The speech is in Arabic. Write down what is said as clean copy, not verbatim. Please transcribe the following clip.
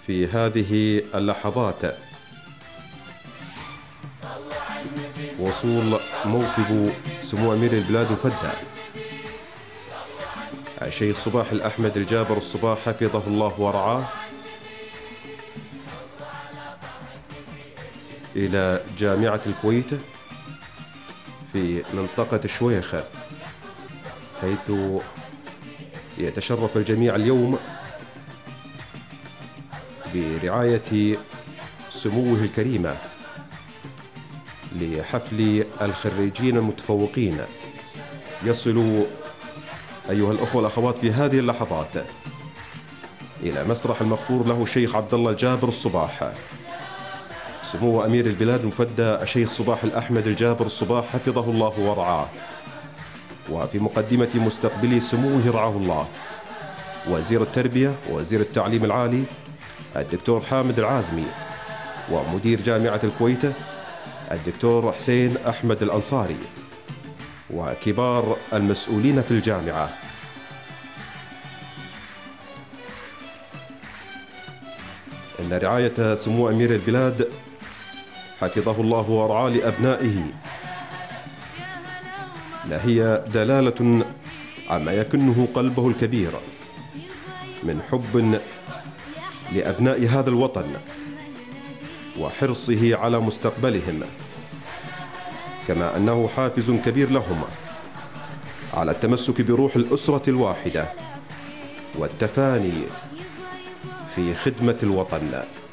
في هذه اللحظات وصول موكب سمو أمير البلاد مفدى الشيخ صباح الأحمد الجابر الصباح حفظه الله ورعاه إلى جامعة الكويت في منطقة الشويخة، حيث يتشرف الجميع اليوم برعاية سموه الكريمة لحفل الخريجين المتفوقين. يصل أيها الأخوة والأخوات في هذه اللحظات إلى مسرح المغفور له الشيخ عبد الله الجابر الصباح سمو أمير البلاد المفدى الشيخ صباح الأحمد الجابر الصباح حفظه الله ورعاه، وفي مقدمة مستقبلي سموه رعاه الله وزير التربية ووزير التعليم العالي الدكتور حامد العازمي، ومدير جامعة الكويت الدكتور حسين أحمد الأنصاري، وكبار المسؤولين في الجامعة. إن رعاية سمو أمير البلاد حفظه الله ورعاه لأبنائه لهي دلالة عما يكنه قلبه الكبير من حب لأبناء هذا الوطن وحرصه على مستقبلهم، كما أنه حافز كبير لهم على التمسك بروح الأسرة الواحدة والتفاني في خدمة الوطن.